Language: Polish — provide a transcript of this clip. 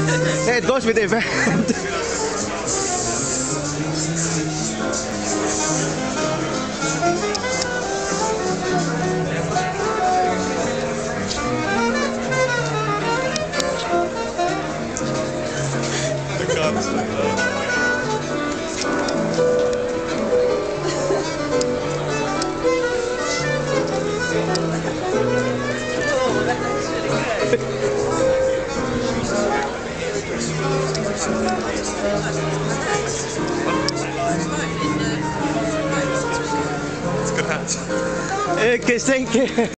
It goes with the event. It's a good hat. Okay, thank you.